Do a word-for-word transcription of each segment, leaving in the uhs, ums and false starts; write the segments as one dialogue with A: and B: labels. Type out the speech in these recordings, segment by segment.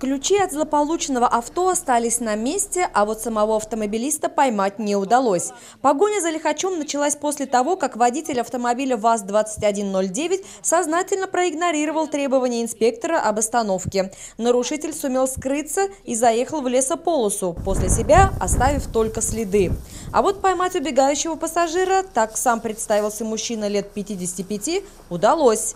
A: Ключи от злополученного авто остались на месте, а вот самого автомобилиста поймать не удалось. Погоня за лихачом началась после того, как водитель автомобиля ВАЗ двадцать один ноль девять сознательно проигнорировал требования инспектора об остановке. Нарушитель сумел скрыться и заехал в лесополосу, после себя оставив только следы. А вот поймать убегающего пассажира, так сам представился мужчина лет пятидесяти пяти, удалось.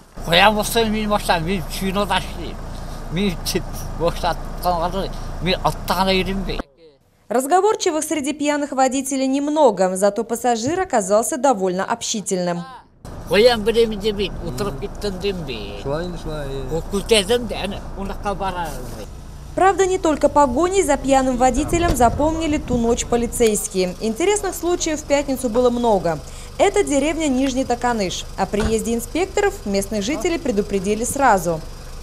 A: Разговорчивых среди пьяных водителей немного, зато пассажир оказался довольно общительным. Правда, не только погоней за пьяным водителем запомнили ту ночь полицейские. Интересных случаев в пятницу было много. Это деревня Нижний Таканыш. О приезде инспекторов местных жителей предупредили сразу.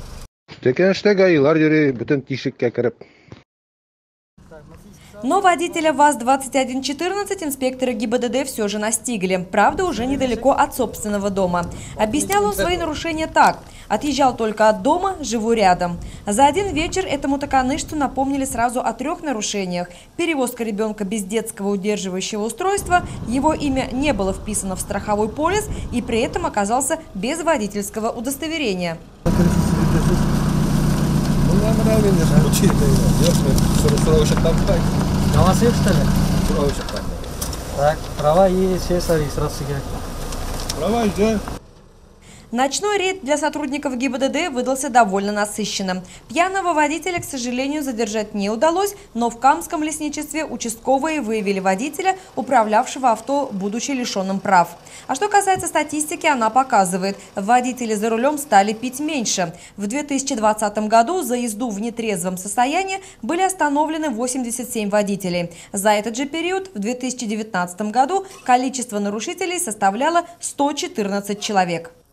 A: Но водителя ВАЗ двадцать один четырнадцать инспекторы ГИБДД все же настигли. Правда, уже недалеко от собственного дома. Объяснял он свои нарушения так. Отъезжал только от дома, живу рядом. За один вечер этому таканышту напомнили сразу о трех нарушениях. Перевозка ребенка без детского удерживающего устройства, его имя не было вписано в страховой полис и при этом оказался без водительского удостоверения.
B: Так, права есть, все регистрация. Права есть.
A: Ночной рейд для сотрудников ГИБДД выдался довольно насыщенным. Пьяного водителя, к сожалению, задержать не удалось, но в Камском лесничестве участковые выявили водителя, управлявшего авто, будучи лишенным прав. А что касается статистики, она показывает, водители за рулем стали пить меньше. В две тысячи двадцатом году за езду в нетрезвом состоянии были остановлены восемьдесят семь водителей. За этот же период, в две тысячи девятнадцатом году, количество нарушителей составляло сто четырнадцать человек.